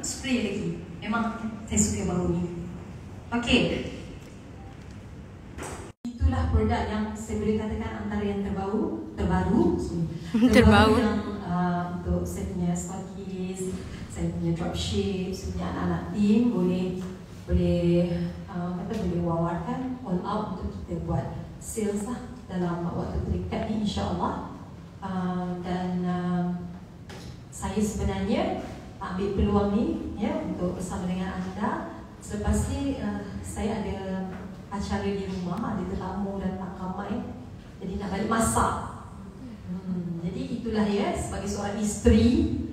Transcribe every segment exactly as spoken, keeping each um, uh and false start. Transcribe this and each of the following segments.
spray lagi. Memang saya suka bau ni. Okey. Itulah produk yang saya boleh katakan antara yang terbau, terbaru, terbaru, terbaru yang uh, untuk saya punya stokis, saya punya dropship, saya punya anak-anak team boleh boleh uh, kata boleh wawarkan all out untuk kita buat sales lah dalam waktu terdekat ni, insya-Allah. Uh, dan uh, saya sebenarnya ambil peluang ni ya untuk bersama dengan anda. Selepas ni uh, saya ada acara di rumah, ada tetamu datang ramai, jadi nak balik masak. Hmm, jadi itulah ya, sebagai seorang isteri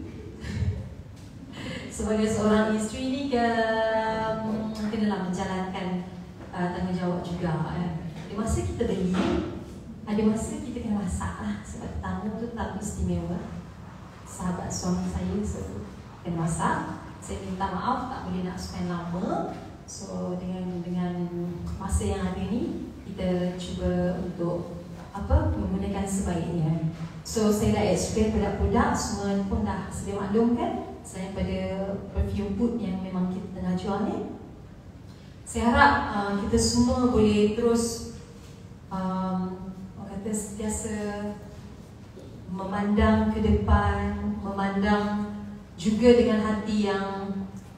sebagai seorang isteri ni ke, um, kenalah menjalankan uh, tanggungjawab juga. Eh. Ada masa kita beli, ada masa kita kena masak lah, sebab tamu tu tamu istimewa. Sahabat suami saya so, kena masak. Saya minta maaf tak boleh nak spend lama. So dengan dengan masa yang ada ni, kita cuba untuk apa menggunakan sebaiknya. So saya dah explain produk-produk, semua pun dah sedia maklum kan. Saya pada perfume boot yang memang kita tengah jual ni. Saya harap uh, kita semua boleh terus um, orang kata sentiasa memandang ke depan, memandang juga dengan hati yang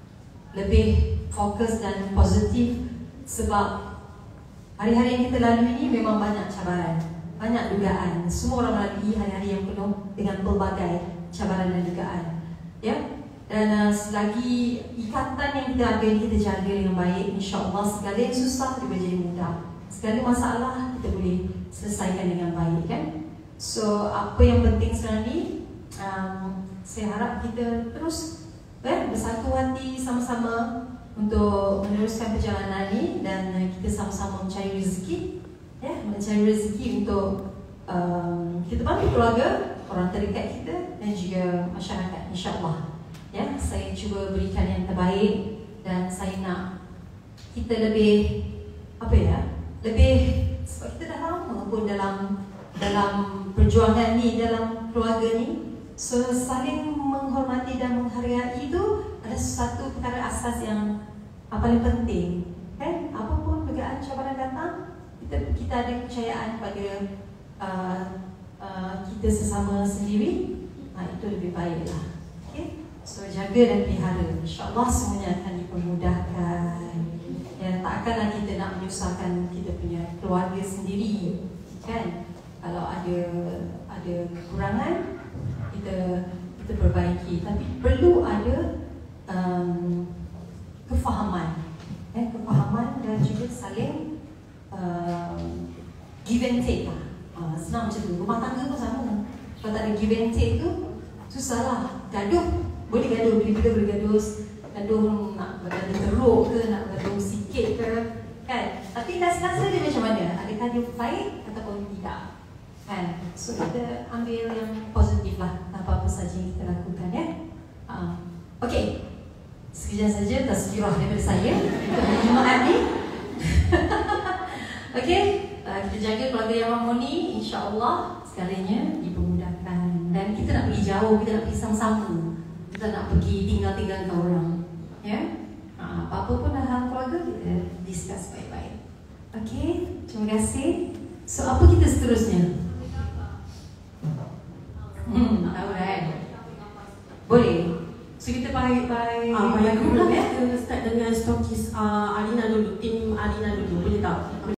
lebih fokus dan positif, sebab hari-hari yang kita lalui ini memang banyak cabaran, banyak dugaan. Semua orang melalui hari-hari yang penuh dengan pelbagai cabaran dan dugaan, ya. Dan uh, selagi ikatan yang kita ada ini kita jaga dengan baik, insya-Allah segala yang susah dia boleh jadi mudah. Segala masalah kita boleh selesaikan dengan baik, kan? So apa yang penting sekarang ni, um, saya harap kita terus eh, bersatu hati sama-sama untuk meneruskan perjalanan ini, dan kita sama-sama mencari rezeki, ya, mencari rezeki untuk um, kita bantu keluarga, orang terdekat kita dan juga masyarakat, insya-Allah. Ya, saya cuba berikan yang terbaik, dan saya nak kita lebih apa ya, lebih sebab kita dah lama pun dalam dalam perjuangan ni, dalam keluarga ni. So saling menghormati dan menghargai itu adalah satu perkara asas yang paling penting, kan? Apapun perbezaan cabaran datang, kita kita ada kepercayaan pada uh, uh, kita sesama sendiri, nah, itu lebih baiklah. Okay? So jaga dan pelihara, insya-Allah semuanya akan dipermudahkan. Ya, takkanlah kita nak menyusahkan kita punya keluarga sendiri, kan? Kalau ada ada kekurangan, kita kita perbaiki, tapi perlu ada um, kefahaman, eh, kefahaman dan juga saling um, give and take lah. Uh, senang macam tu. Rumah tangga pun sama. Kalau tak ada give and take tu, susahlah. Gaduh, boleh gaduh, bila-bila boleh gaduh. Gaduh nak bergaduh teruk ke, nak gaduh sikit ke, kan? Tapi rasa-rasa dia macam mana? Adakah dia baik ataupun tidak? Kan? So kita ambil yang positif lah, apa-apa saja yang kita lakukan, ya. Uh, Okey, sekejap saja tazkirah daripada saya untuk hari Jumaat ni. Okey, uh, kita jaga keluarga yang harmoni, insya-Allah segalanya dipermudahkan. Dan kita nak pergi jauh, kita nak pergi sama-sama. Kita nak pergi tinggal-tinggalkan orang, ya. Uh, apa-apa pun hal keluarga kita discuss baik-baik. Okey, terima kasih. So apa kita seterusnya? Hmm, tahu kan? Boleh. So kita baik-baik. Ah, yang dulu lah, kita start dengan stokis uh, Alina dulu, tim Alina dulu, boleh tak?